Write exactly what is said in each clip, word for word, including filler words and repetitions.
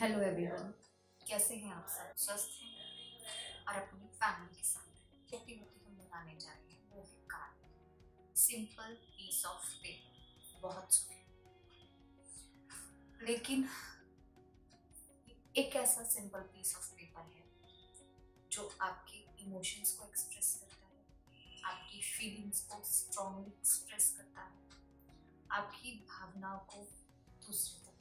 Hello everyone, कैसे हैं आप सब? स्वस्थ हैं और अपनी फैमिली के साथ छोटी मोटी हम बनाने जा रहे हैं वो है card. Simple piece of paper, बहुत सुंदर, लेकिन एक ऐसा सिंपल पीस ऑफ पेपर है जो आपके इमोशंस को एक्सप्रेस करता है, आपकी फीलिंग्स को स्ट्रांगली एक्सप्रेस करता है, आपकी भावनाओं को दूसरे तक।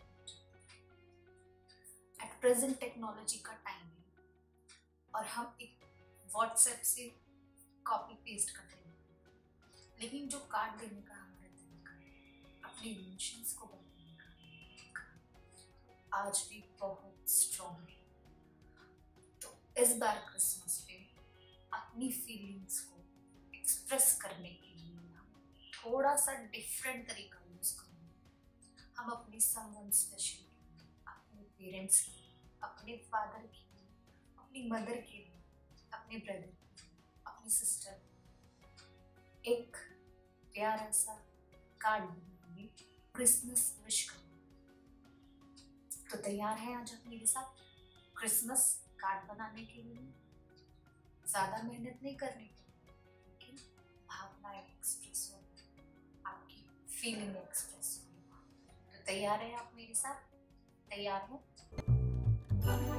एट प्रेजेंट टेक्नोलॉजी का टाइम है और हम एक व्हाट्सएप से कॉपी पेस्ट करते हैं, लेकिन जो कार्ड देने का हमारा तरीका है, अपने इमोशंस को बताने का, आज भी बहुत स्ट्रॉन्ग है। तो इस बार क्रिसमस पे अपनी फीलिंग्स को एक्सप्रेस करने के लिए हम थोड़ा सा डिफरेंट तरीका यूज करेंगे। हम अपने समवन स्पेशल, अपने पेरेंट्स के, अपने फादर के, अपनी मदर के, अपने ब्रदर, अपनी सिस्टर, एक प्यारा सा कार्ड बनाएंगे, क्रिसमस विश करेंगे। तो तैयार है आज आप मेरे साथ क्रिसमस कार्ड बनाने के लिए? ज्यादा मेहनत नहीं करने की, लेकिन भावनाएं एक्सप्रेस हो, आपकी फीलिंग एक्सप्रेस हो। तो तैयार है आप मेरे साथ? तैयार हो?